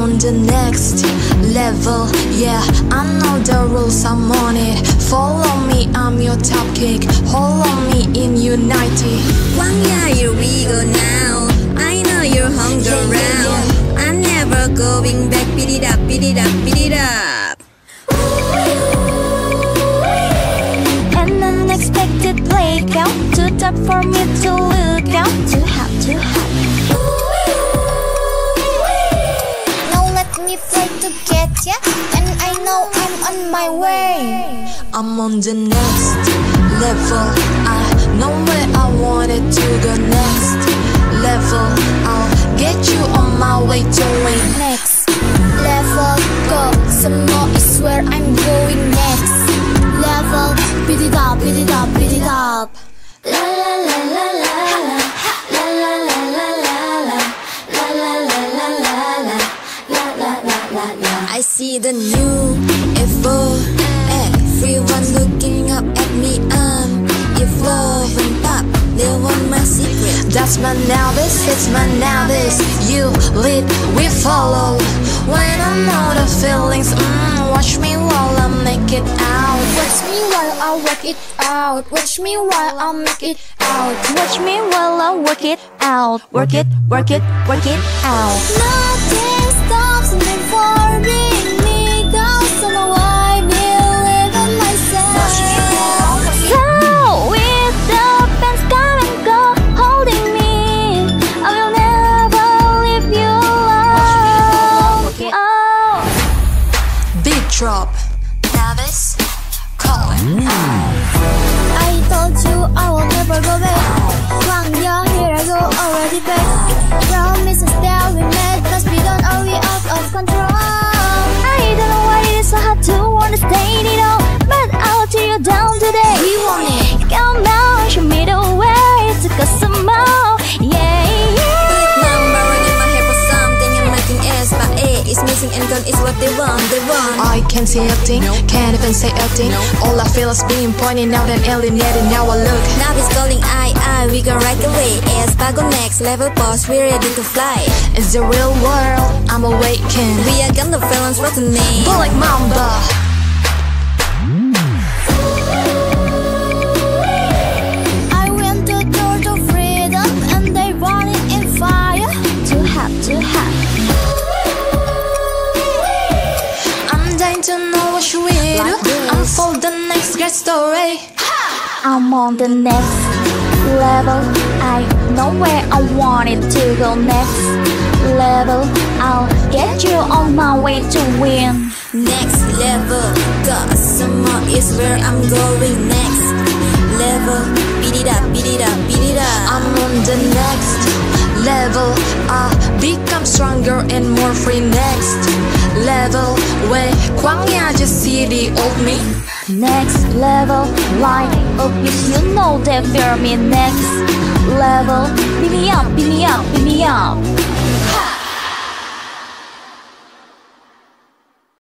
on the next level, yeah, I know the rules, I'm on it. Follow me, I'm your top kick. Hold on me in United. Kwangya, here we go now. I know you're hung around. I'm never going back. Beat it up, beat it up, beat it up. An unexpected breakout, too tough for me to look out. Too hot, too hot. Now let me play to get ya, and I know I'm on my way. I'm on the next level, I know where I wanted to go. Next level, I'll get you on my way to win. Next level, go. Some more is where I'm going. Next level, beat it up, beat it up, beat it up. La la la la la la, la la la la la, la la la la la, la la la la la. I see the new evo. Everyone looking up at me. Evolve and pop. They want my secret. That's my now, this it's my now, this. You lead, we follow. When I know the feelings, watch me while I make it out. Watch me while I work it out. Watch me while I make it out. Watch me while I work it out. Work it, work it, work it out. Nothing stops me from being me. Cause I know I believe in myself. So with the fans come and go, holding me, I will never leave you alone. Oh. Big drop, Navis, Colin. I told you I will never go back. Kwangya, here I go already back. Promises that we made, cause we don't are we out of control. I don't know why it is so hard to understand it all, but I'll tear you down today. We want it. Come now, show me the way to go some more. Yeah, yeah. Number one in my head for something and nothing else but A is missing and gone is what they want, they want. I can't see a thing, can't even say a thing. All I feel is being pointed out and alienated. Now I look. Now it's calling I, we go right away. As Pago next level boss, we're ready to fly. It's the real world, I'm awakened. We are gonna balance what's the name. Bull like Mamba. I went to door to freedom and they burning in fire. Too hot, too hot. I'm dying to know what you will do. I'm for the next great story. I'm on the next level. I know where I want it to go. Next level, I'll get you on my way to win. Next level, cause some more is where I'm going. Next level, beat it up, beat it up, beat it up. I'm on the next level, I become stronger and more free. Next level, where Kwangya just see the old me. Next level, light up if you know that fear me. Next level, beat me up, beat me up, beat me up.